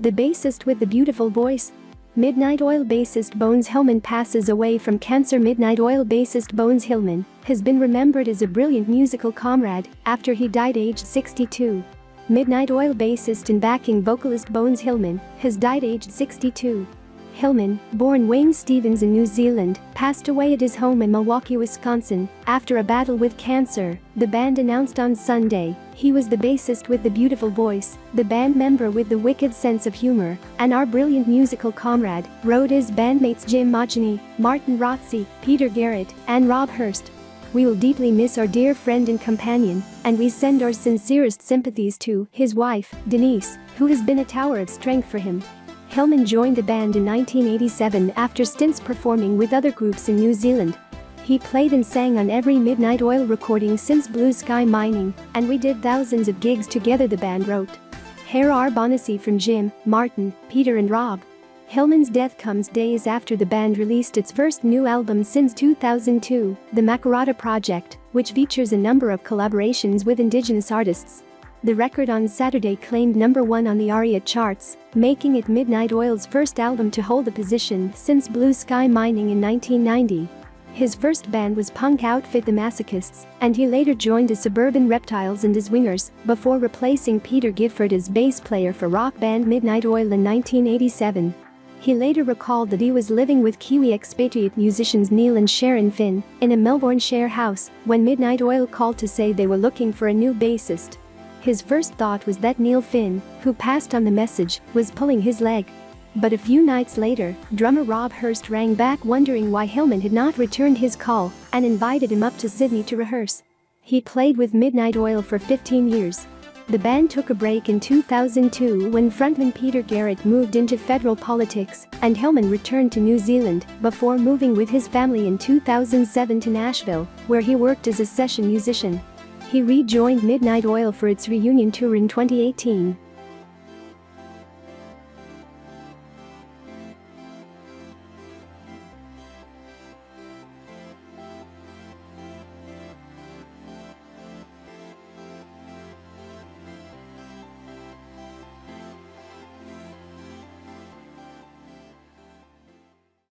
The bassist with the beautiful voice. Midnight Oil bassist Bones Hillman passes away from cancer. Midnight Oil bassist Bones Hillman has been remembered as a brilliant musical comrade after he died aged 62. Midnight Oil bassist and backing vocalist Bones Hillman has died aged 62. Hillman, born Wayne Stevens in New Zealand, passed away at his home in Milwaukee, Wisconsin, after a battle with cancer, the band announced on Sunday. He was the bassist with the beautiful voice, the band member with the wicked sense of humor, and our brilliant musical comrade, wrote his bandmates Jim Mogany, Martin Rotze, Peter Garrett, and Rob Hurst. We will deeply miss our dear friend and companion, and we send our sincerest sympathies to his wife, Denise, who has been a tower of strength for him. Hillman joined the band in 1987 after stints performing with other groups in New Zealand. He played and sang on every Midnight Oil recording since Blue Sky Mining, and we did thousands of gigs together, the band wrote. Here are Bonacy from Jim, Martin, Peter and Rob. Hillman's death comes days after the band released its first new album since 2002, The Makarrata Project, which features a number of collaborations with Indigenous artists. The record on Saturday claimed #1 on the ARIA charts, making it Midnight Oil's first album to hold the position since Blue Sky Mining in 1990. His first band was punk outfit The Masochists, and he later joined the Suburban Reptiles and the Zwingers, before replacing Peter Gifford as bass player for rock band Midnight Oil in 1987. He later recalled that he was living with Kiwi expatriate musicians Neil and Sharon Finn in a Melbourne share house when Midnight Oil called to say they were looking for a new bassist. His first thought was that Neil Finn, who passed on the message, was pulling his leg. But a few nights later, drummer Rob Hurst rang back wondering why Hillman had not returned his call and invited him up to Sydney to rehearse. He played with Midnight Oil for 15 years. The band took a break in 2002 when frontman Peter Garrett moved into federal politics, and Hillman returned to New Zealand before moving with his family in 2007 to Nashville, where he worked as a session musician. He rejoined Midnight Oil for its reunion tour in 2018.